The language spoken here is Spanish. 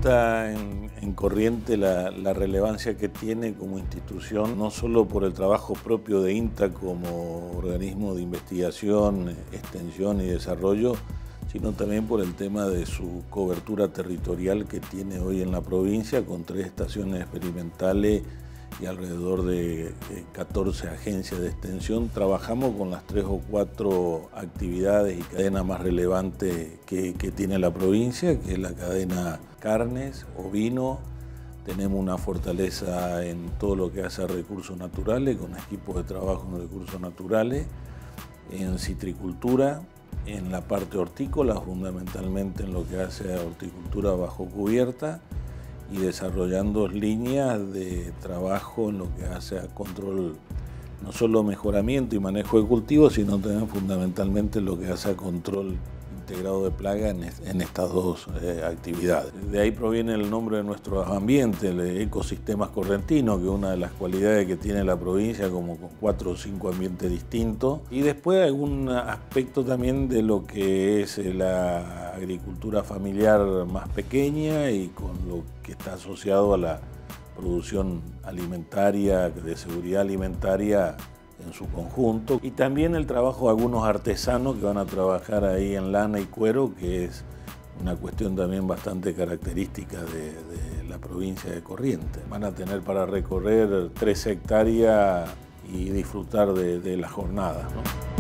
INTA en Corrientes la relevancia que tiene como institución, no solo por el trabajo propio de INTA como organismo de investigación, extensión y desarrollo, sino también por el tema de su cobertura territorial que tiene hoy en la provincia, con 3 estaciones experimentales y alrededor de 14 agencias de extensión. Trabajamos con las 3 o 4 actividades y cadenas más relevantes que tiene la provincia, que es la cadena carnes, ovino. Tenemos una fortaleza en todo lo que hace a recursos naturales, con equipos de trabajo en recursos naturales, en citricultura, en la parte hortícola, fundamentalmente en lo que hace a horticultura bajo cubierta, y desarrollando líneas de trabajo en lo que hace a control, no solo mejoramiento y manejo de cultivos, sino también fundamentalmente lo que hace a control integrado de plaga en estas 2 actividades. De ahí proviene el nombre de nuestro ambiente, el ecosistemas correntinos, que es una de las cualidades que tiene la provincia, como con 4 o 5 ambientes distintos. Y después algún aspecto también de lo que es la agricultura familiar más pequeña y con lo que está asociado a la producción alimentaria, de seguridad alimentaria en su conjunto, y también el trabajo de algunos artesanos que van a trabajar ahí en lana y cuero, que es una cuestión también bastante característica de la provincia de Corrientes. Van a tener para recorrer 3 hectáreas y disfrutar de las jornadas, ¿no?